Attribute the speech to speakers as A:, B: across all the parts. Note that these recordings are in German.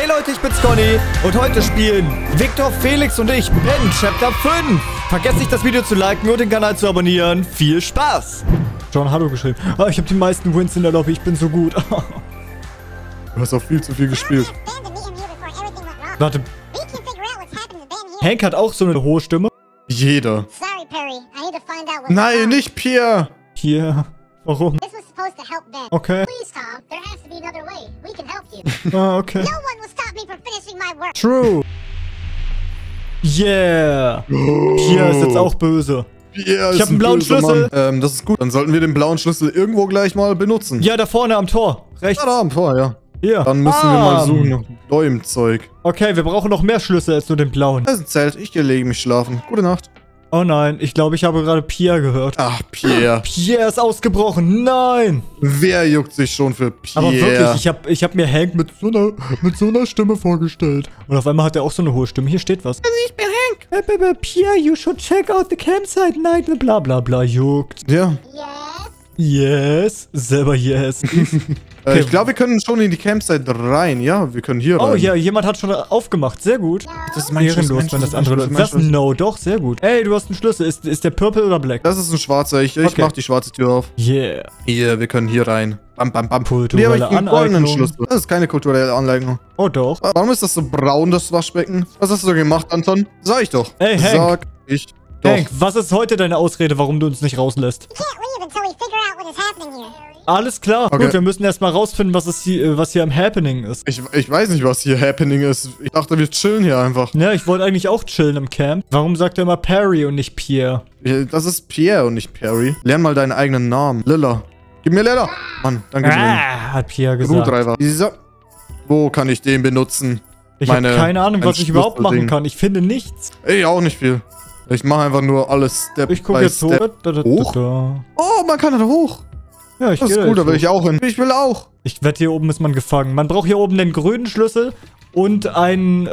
A: Hey Leute, ich bin's Conny und heute spielen Victor, Felix und ich Ben Chapter 5. Vergesst nicht, das Video zu liken und den Kanal zu abonnieren. Viel Spaß! John, hallo geschrieben. Ich habe die meisten Wins in der Lobby, ich bin so gut.
B: Du hast auch viel zu viel gespielt.
A: Warte. Hank hat auch so eine hohe Stimme.
B: Jeder. Nein, nicht Pierre.
A: Pierre. Warum? Okay. Ah, okay. True. Yeah. Pierre ist jetzt auch böse.
B: Pierre
A: Ich habe einen blauen Schlüssel.
B: Das ist gut. Dann sollten wir den blauen Schlüssel irgendwo gleich mal benutzen.
A: Ja, da vorne am Tor. Rechts.
B: Ja, da am Tor, ja.
A: Hier.
B: Dann müssen wir mal suchen nach neuem Zeug.
A: Okay, wir brauchen noch mehr Schlüssel als nur den blauen.
B: Das ist ein Zelt. Ich lege mich schlafen. Gute Nacht.
A: Oh nein, ich glaube, ich habe gerade Pierre gehört.
B: Ach, Pierre.
A: Pierre ist ausgebrochen. Nein.
B: Wer juckt sich schon für Pierre?
A: Aber wirklich, ich hab mir Hank mit so einer Stimme vorgestellt. Und auf einmal hat er auch so eine hohe Stimme. Hier steht was.
B: Also ich bin Hank.
A: Pierre, you should check out the campsite night. Bla bla bla, juckt.
B: Ja.
A: Yes. Selber yes. Okay.
B: Ich glaube, wir können schon in die Campsite rein. Ja, wir können hier rein.
A: Oh ja, jemand hat schon aufgemacht. Sehr gut.
B: Das ist mein Schlüssel.
A: Ehrenlos, wenn das andere Leute. Das no, doch, sehr gut. Ey, du hast einen Schlüssel. Ist der purple oder black?
B: Das ist ein schwarzer. Ich mach die schwarze Tür auf.
A: Yeah.
B: Hier, wir können hier rein. Bam, bam, bam.
A: Kulturelle
B: Hier habe ich einen goldenen
A: Aneignung.
B: Schlüssel. Das ist keine kulturelle Anleitung.
A: Oh doch.
B: Warum ist das so braun, das Waschbecken? Was hast du gemacht, Anton? Sag ich doch.
A: Ey, Hank.
B: Sag ich doch.
A: Hank, was ist heute deine Ausrede, warum du uns nicht rauslässt? Alles klar.
B: Okay.
A: Gut, wir müssen erstmal rausfinden, was hier am Happening ist.
B: Ich weiß nicht, was hier happening ist. Ich dachte, wir chillen hier einfach.
A: Ja, ich wollte eigentlich auch chillen im Camp. Warum sagt er immer Perry und nicht Pierre?
B: Das ist Pierre und nicht Perry. Lern mal deinen eigenen Namen. Lilla. Gib mir Lilla. Mann, danke schön.
A: Hat Pierre gesagt.
B: Screwdriver. Wo kann ich den benutzen?
A: Ich habe keine Ahnung, was ich überhaupt machen
B: Schlüsselding.
A: kann. Ich finde nichts.
B: Ey, auch nicht viel. Ich mache einfach nur alles Step
A: Ich gucke
B: by
A: jetzt hoch.
B: Step. Hoch? Oh, man kann da hoch.
A: Ja, ich
B: Das
A: gehe
B: ist gut, da will ich auch hin. Ich will auch.
A: Ich wette, hier oben ist man gefangen. Man braucht hier oben den grünen Schlüssel und ein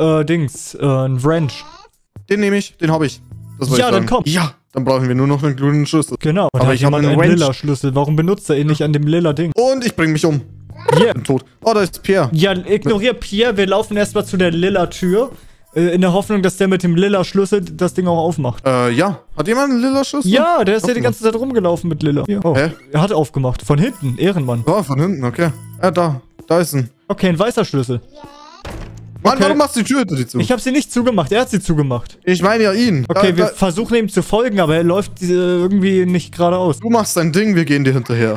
A: ein Wrench.
B: Den nehme ich, den habe ich. Das wollte
A: Ja,
B: ich sagen.
A: dann komm.
B: Ja, dann brauchen wir nur noch einen grünen Schlüssel.
A: Genau. Und
B: Aber
A: da
B: ich habe
A: jemand
B: einen
A: einen
B: Wrench.
A: lila Schlüssel. Warum benutzt er ihn nicht an dem lila Ding?
B: Und ich bringe mich um.
A: Yeah.
B: Bin tot. Oh, da ist Pierre.
A: Ja, ignorier Pierre. Wir laufen erstmal zu der lila Tür. In der Hoffnung, dass der mit dem lila Schlüssel das Ding auch aufmacht.
B: Ja. Hat jemand einen lila Schlüssel?
A: Ja, der ist ja die ganze Zeit rumgelaufen mit lila. Ja. Oh,
B: Hä?
A: er hat aufgemacht. Von hinten. Ehrenmann.
B: Oh, von hinten, okay. Ja, da ist ein.
A: Okay, ein weißer Schlüssel.
B: Mann,
A: Okay.
B: warum machst du die Tür hinter dir zu?
A: Ich habe sie nicht zugemacht. Er hat sie zugemacht.
B: Ich meine ja ihn.
A: Okay, wir versuchen ihm zu folgen, aber er läuft irgendwie nicht geradeaus.
B: Du machst dein Ding, wir gehen dir hinterher.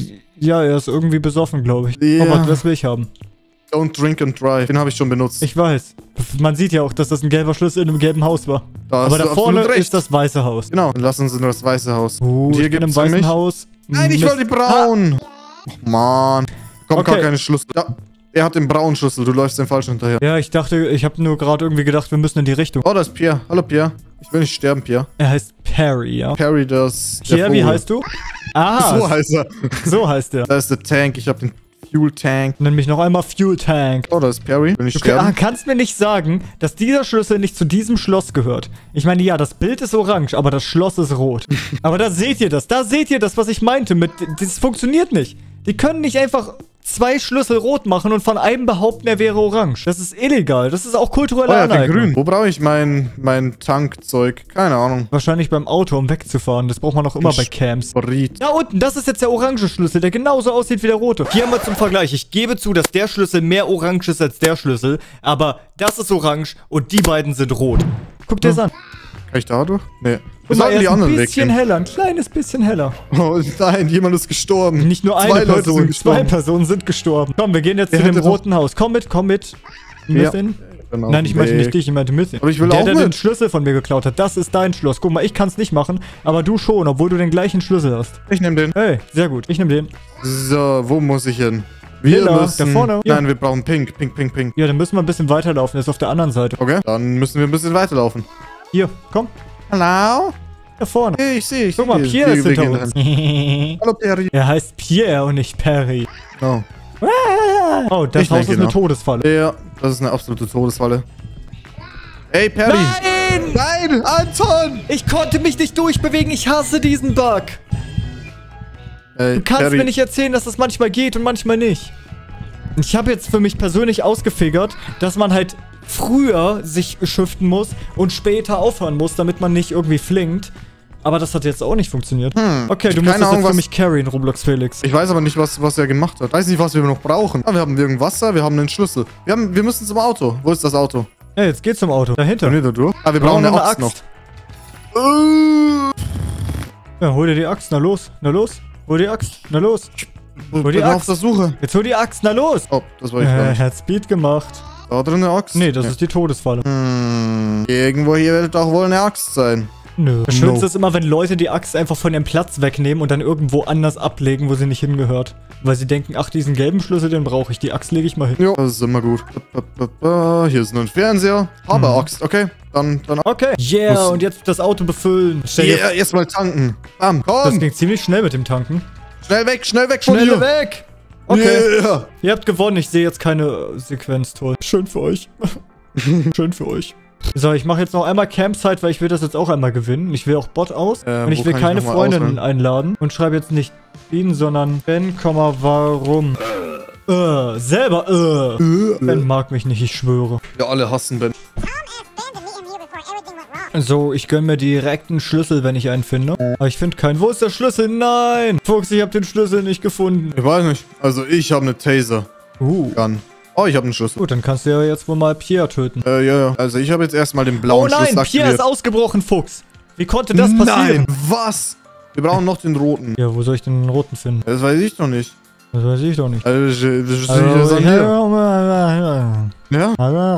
A: Ja, er ist irgendwie besoffen, glaube ich.
B: Ja.
A: Aber das will ich haben.
B: Don't drink and drive. Den habe ich schon benutzt.
A: Ich weiß. Man sieht ja auch, dass das ein gelber Schlüssel in einem gelben Haus war.
B: Da hast
A: Aber
B: du
A: da vorne
B: absolut recht.
A: ist das weiße Haus.
B: Genau, dann lass uns in das weiße Haus.
A: Und
B: hier
A: ich bin im
B: gibt's
A: weißen
B: nämlich-
A: Haus.
B: Nein, ich
A: Mist.
B: wollte die braun. Ach, Mann. Kommt
A: Okay.
B: gar keine Schlüssel. Ja, er hat den braunen Schlüssel. Du läufst den falschen hinterher.
A: Ja, ich dachte, ich habe nur gerade irgendwie gedacht, wir müssen in die Richtung.
B: Oh, da ist Pierre. Hallo, Pierre. Ich will nicht sterben, Pierre.
A: Er heißt Perry, ja?
B: Perry, das... der
A: Pierre, wie
B: Vogel.
A: heißt du? Ah,
B: So heißt er.
A: so heißt er.
B: Da ist der Tank. Ich habe den Fuel Tank.
A: Nenn mich noch einmal Fuel Tank.
B: Oh, da ist Perry. Will nicht
A: Okay,
B: sterben.
A: kannst mir nicht sagen, dass dieser Schlüssel nicht zu diesem Schloss gehört. Ich meine, ja, das Bild ist orange, aber das Schloss ist rot. Aber da seht ihr das. Da seht ihr das, was ich meinte. Das funktioniert nicht. Die können nicht einfach 2 Schlüssel rot machen und von einem behaupten, er wäre orange. Das ist illegal. Das ist auch kulturelle
B: Oh, er hat den
A: Aneignung.
B: grün. Wo brauche ich mein Tankzeug? Keine Ahnung.
A: Wahrscheinlich beim Auto, um wegzufahren. Das braucht man auch immer bei Camps.
B: Sprit.
A: Da unten, das ist jetzt der orange Schlüssel, der genauso aussieht wie der rote. Hier haben wir zum Vergleich. Ich gebe zu, dass der Schlüssel mehr orange ist als der Schlüssel. Aber das ist orange und die beiden sind rot. Guck dir das an.
B: Kann ich da durch? Nee. Wir
A: Guck mal,
B: sollten
A: er
B: die
A: ist ein
B: anderen
A: bisschen
B: weggehen.
A: heller, ein kleines bisschen heller.
B: Oh nein, jemand ist gestorben.
A: Nicht nur eine
B: 2 Leute
A: Person,
B: sind
A: 2
B: gestorben.
A: Personen sind gestorben. Komm, wir gehen jetzt
B: Wer
A: zu dem
B: hätte das-
A: roten Haus. Komm mit, komm mit. Mithin?
B: Genau.
A: Nein, ich meinte nicht dich, ich meinte Mithin.
B: Aber ich will
A: der,
B: auch
A: der
B: mit.
A: den Schlüssel von mir geklaut hat, das ist dein Schloss. Guck mal, ich kann es nicht machen, aber du schon, obwohl du den gleichen Schlüssel hast.
B: Ich nehme den.
A: Hey, sehr gut, ich nehme den.
B: So, wo muss ich hin? Wir
A: Lila,
B: müssen...
A: da vorne. Ja.
B: Nein, wir brauchen Pink. Pink, Pink, Pink.
A: Ja, dann müssen wir ein bisschen weiterlaufen, der ist auf der anderen Seite.
B: Okay, dann müssen wir ein bisschen weiterlaufen.
A: Hier, komm,
B: Hallo?
A: da vorne.
B: Hey, ich sehe.
A: Guck mal, Pierre ist hinter uns.
B: Hallo, Perry.
A: Er heißt Pierre und nicht Perry.
B: Oh.
A: Oh, das
B: Ich
A: Haus
B: denke
A: ist eine
B: noch.
A: Todesfalle.
B: Ja, das ist eine absolute Todesfalle. Ey, Perry.
A: Nein!
B: Nein, Anton!
A: Ich konnte mich nicht durchbewegen, ich hasse diesen Bug. Du kannst
B: Perry.
A: mir nicht erzählen, dass das manchmal geht und manchmal nicht. Ich habe jetzt für mich persönlich ausgefigert, dass man halt früher sich shiften muss und später aufhören muss, damit man nicht irgendwie flinkt. Aber das hat jetzt auch nicht funktioniert. Okay, du musst das jetzt für mich carryen, Roblox Felix.
B: Ich weiß aber nicht, was er gemacht hat. Weiß nicht, was wir noch brauchen. Ah, wir haben irgendein Wasser, wir haben einen Schlüssel. Wir müssen zum Auto. Wo ist das Auto?
A: Ja, jetzt geht's zum Auto. Dahinter.
B: Können wir da durch? Ah, wir brauchen eine Axt noch.
A: Ja, hol dir die Axt. Na los. Na los. Hol die Axt. Na los. Hol die
B: Axt.
A: Axt.
B: Auf der Suche.
A: Jetzt hol die Axt. Na los.
B: Oh, das war ich gar nicht.
A: Hat Speed gemacht.
B: Da drin eine Axt?
A: Nee, das ist die Todesfalle.
B: Irgendwo hier wird doch wohl eine Axt sein.
A: Nö. Das Schönste ist immer, wenn Leute die Axt einfach von ihrem Platz wegnehmen und dann irgendwo anders ablegen, wo sie nicht hingehört. Weil sie denken, ach, diesen gelben Schlüssel, den brauche ich. Die Axt lege ich mal hin.
B: Jo, das ist immer gut. Hier ist nur ein Fernseher. Aber Axt, okay. Dann.
A: Okay. Yeah, und jetzt das Auto befüllen.
B: Yeah, erstmal tanken. Bam, komm.
A: Das ging ziemlich schnell mit dem Tanken.
B: Schnell weg von hier.
A: Schnell weg. Okay.
B: Yeah.
A: Ihr habt gewonnen. Ich sehe jetzt keine Sequenz. Toll. Schön für euch. Schön für euch. So, ich mache jetzt noch einmal Campsite, weil ich will das jetzt auch einmal gewinnen. Ich will auch Bot aus. Und ich will keine Freundinnen einladen. Und schreibe jetzt nicht Ben, sondern Ben, warum? Selber, Ben mag mich nicht, ich schwöre.
B: Wir alle hassen Ben.
A: So, ich gönne mir direkt einen Schlüssel, wenn ich einen finde. Aber ich finde keinen. Wo ist der Schlüssel? Nein! Fuchs, ich habe den Schlüssel nicht gefunden.
B: Ich weiß nicht. Also, ich habe eine Taser. Gun. Oh, ich habe einen Schlüssel.
A: Gut, dann kannst du ja jetzt wohl mal Pierre töten.
B: Ja. Also, ich habe jetzt erstmal den blauen Schlüssel aktiviert.
A: Pierre ist ausgebrochen, Fuchs. Wie konnte das passieren?
B: Nein, was? Wir brauchen noch den roten.
A: Ja, wo soll ich den roten finden?
B: Das weiß ich noch nicht.
A: Das weiß ich doch nicht.
B: Ja?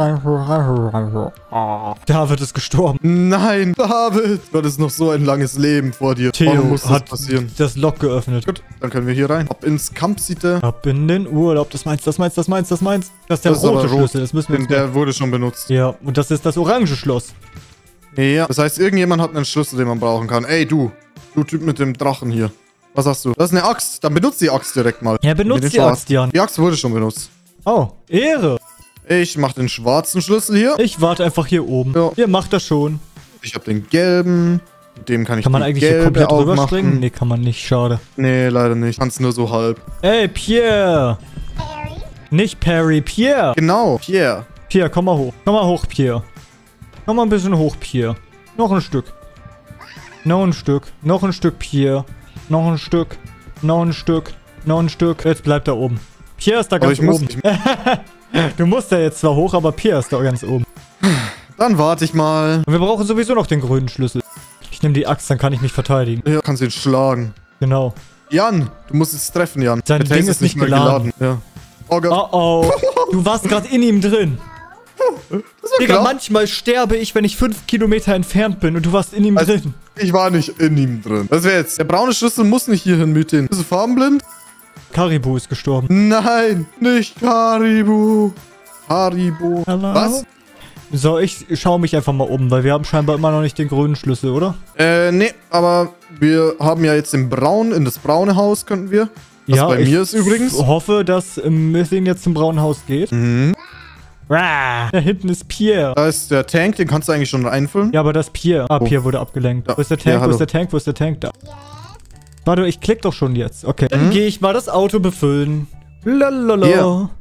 A: David ist gestorben.
B: Nein, David. Du hattest noch so ein langes Leben vor dir.
A: Theo
B: muss das
A: hat
B: passieren?
A: das Lock geöffnet.
B: Gut, dann können wir hier rein. Ab ins Kampfsiete.
A: Ab in den Urlaub. Das meinst. Das ist der rote Schlüssel. Das müssen wir jetzt
B: der wurde schon benutzt.
A: Ja, und das ist das orange Schloss.
B: Ja, das heißt, irgendjemand hat einen Schlüssel, den man brauchen kann. Ey, du Typ mit dem Drachen hier. Was hast du? Das ist eine Axt. Dann benutzt die Axt direkt mal.
A: Ja, benutzt die Axt, Jan.
B: Die Axt wurde schon benutzt.
A: Oh, Ehre.
B: Ich mach den schwarzen Schlüssel hier.
A: Ich warte einfach hier oben.
B: Ja.
A: Ihr macht das schon.
B: Ich hab den gelben. Mit dem kann ich
A: Kann man eigentlich hier komplett rüberspringen? Nee, kann man nicht. Schade.
B: Nee, leider nicht. Kannst nur so halb.
A: Ey, Pierre. Nicht Perry, Pierre.
B: Genau, Pierre.
A: Pierre, komm mal hoch. Komm mal hoch, Pierre. Komm mal ein bisschen hoch, Pierre. Noch ein Stück. Noch ein Stück. Noch ein Stück, Pierre. Noch ein Stück. Noch ein Stück. Noch ein Stück. Jetzt bleibt er oben. Pierre ist da ganz oben. Du musst ja jetzt zwar hoch, aber Pierre ist da ganz oben.
B: Dann warte ich mal.
A: Und wir brauchen sowieso noch den grünen Schlüssel. Ich nehme die Axt, dann kann ich mich verteidigen.
B: Ja, kannst ihn schlagen.
A: Genau.
B: Jan, du musst es treffen, Jan.
A: Sein Ding ist nicht geladen.
B: Ja. Oh Gott.
A: Oh. Du warst gerade in ihm drin. Digga, manchmal sterbe ich, wenn ich 5 Kilometer entfernt bin und du warst in ihm drin.
B: Ich war nicht in ihm drin. Das wäre jetzt. Der braune Schlüssel muss nicht hierhin mit hin. Bist du farbenblind?
A: Karibu ist gestorben.
B: Nein, nicht Karibu. Haribo.
A: Hello?
B: Was?
A: So, ich schaue mich einfach mal um, weil wir haben scheinbar immer noch nicht den grünen Schlüssel, oder?
B: Nee, aber wir haben ja jetzt den braunen, in das braune Haus könnten wir. Was
A: ja,
B: bei mir ist übrigens.
A: Ich hoffe, dass Mythin jetzt zum braunen Haus geht.
B: Mhm.
A: Da hinten ist Pierre.
B: Da ist der Tank, den kannst du eigentlich schon reinfüllen.
A: Ja, aber das ist Pierre. Ah, Pierre wurde abgelenkt.
B: Ja.
A: Wo ist der Tank?
B: Ja,
A: wo ist der Tank? Wo ist der Tank? Da. Warte, ich klick doch schon jetzt. Okay. Dann gehe ich mal das Auto befüllen. Lalala.
B: Yeah.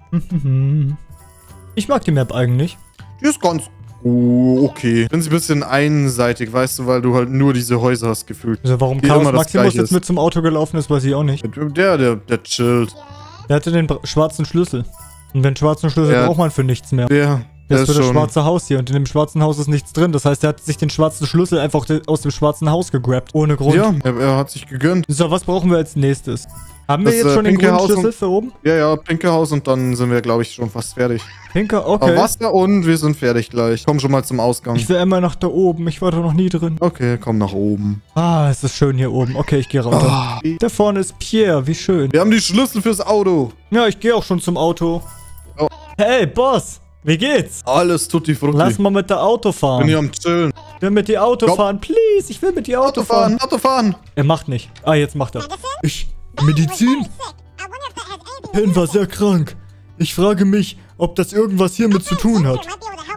A: Ich mag die Map eigentlich.
B: Die ist ganz okay. Ich finde sie ein bisschen einseitig, weißt du, weil du halt nur diese Häuser hast gefühlt.
A: Also warum
B: Wie
A: Chaos
B: immer das
A: Maximus
B: Gleiche
A: jetzt
B: ist.
A: mit zum Auto gelaufen ist, weiß ich auch nicht.
B: Der chillt.
A: Der hatte den schwarzen Schlüssel. Und den schwarzen Schlüssel
B: Ja.
A: braucht man für nichts mehr.
B: Der
A: Das
B: ist
A: ist für das
B: schon...
A: schwarze Haus hier. Und in dem schwarzen Haus ist nichts drin. Das heißt, er hat sich den schwarzen Schlüssel einfach aus dem schwarzen Haus gegrabt. Ohne Grund.
B: Ja, er hat sich gegönnt.
A: So, was brauchen wir als nächstes? Haben wir
B: Das,
A: jetzt schon den
B: pinke
A: grünen
B: Haus
A: Schlüssel
B: und-
A: für oben?
B: Ja, pinke Haus und dann sind wir, glaube ich, schon fast fertig.
A: Pinker,
B: Aber
A: okay.
B: Wasser und wir sind fertig gleich. Komm schon mal zum Ausgang.
A: Ich will immer nach da oben. Ich war da noch nie drin.
B: Okay, komm nach oben.
A: Ah, es ist schön hier oben. Okay, ich gehe runter.
B: Ah,
A: Da vorne ist Pierre. Wie schön.
B: wir haben die Schlüssel fürs Auto.
A: Ja, ich gehe auch schon zum Auto.
B: Oh.
A: Hey, Boss. Wie geht's?
B: Alles tutti frutti.
A: Lass mal mit der Auto fahren.
B: Bin hier am Chillen.
A: Ich will mit die Auto
B: Komm.
A: fahren. Please, ich will mit die Auto fahren.
B: Autofahren.
A: Er macht nicht. Ah, jetzt macht er. Medizin? Ben war sehr krank. Ich frage mich, ob das irgendwas hiermit zu tun hat.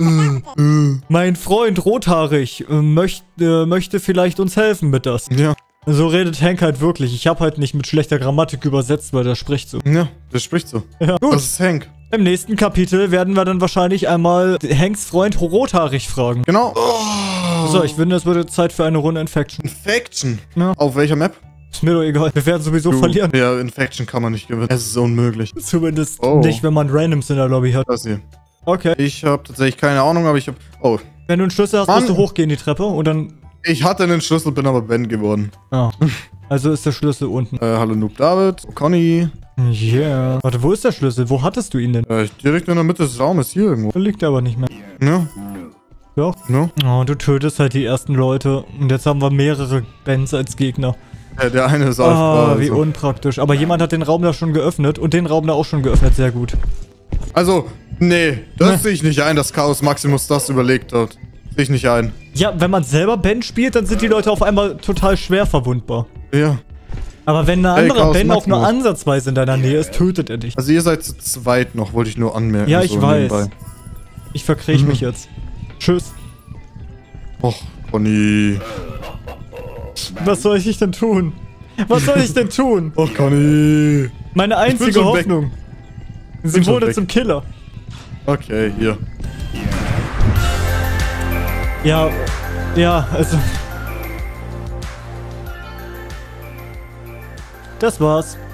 A: Mein Freund rothaarig möchte vielleicht uns helfen mit das.
B: Ja.
A: So redet Hank halt wirklich. Ich habe halt nicht mit schlechter Grammatik übersetzt, weil der spricht so.
B: Ja, der spricht so.
A: Ja, gut.
B: Das ist Hank.
A: Im nächsten Kapitel werden wir dann wahrscheinlich einmal Hanks Freund rothaarig fragen.
B: Genau.
A: So, ich finde, es wurde Zeit für eine Runde Infection.
B: Infection.
A: Ja.
B: Auf welcher Map?
A: Ist mir doch egal. Wir werden sowieso verlieren.
B: Ja, Infection kann man nicht gewinnen. Es ist unmöglich.
A: Zumindest nicht, wenn man Randoms in der Lobby hat.
B: Das hier.
A: Okay.
B: Ich habe tatsächlich keine Ahnung, aber ich habe... Oh.
A: Wenn du einen Schlüssel hast,
B: Mann.
A: musst du hochgehen die Treppe und dann...
B: Ich hatte einen Schlüssel, bin aber Ben geworden.
A: Ah. Also ist der Schlüssel unten.
B: Hallo Noob David. Conny.
A: Yeah. Warte, wo ist der Schlüssel? Wo hattest du ihn denn?
B: Direkt in der Mitte des Raumes, hier irgendwo.
A: Da liegt er aber nicht mehr.
B: Ja.
A: Ja.
B: Ja.
A: Oh, du tötest halt die ersten Leute. Und jetzt haben wir mehrere Bens als Gegner.
B: Der eine ist
A: Ah,
B: AFK.
A: wie unpraktisch. Aber jemand hat den Raum da schon geöffnet und den Raum da auch schon geöffnet. Sehr gut.
B: Also, nee, das sehe ich nicht ein, dass Chaos Maximus das überlegt hat. Sehe ich nicht ein.
A: Ja, wenn man selber Ben spielt, dann sind die Leute auf einmal total schwer verwundbar.
B: Ja.
A: Aber wenn ein anderer
B: Chaos
A: Ben auch nur
B: Maximus.
A: ansatzweise in deiner Nähe ist, tötet er dich.
B: Also ihr seid zu zweit noch, wollte ich nur anmerken.
A: Ja, ich
B: so
A: weiß.
B: nebenbei.
A: Ich verkriech mich jetzt. Tschüss.
B: Och, Conny.
A: Was soll ich denn tun? Was soll ich denn tun?
B: Och, Conny.
A: Meine einzige
B: schon weg.
A: Hoffnung. Sie
B: Bin schon
A: wurde
B: weg.
A: zum Killer.
B: Okay, hier.
A: Ja, also... Das war's.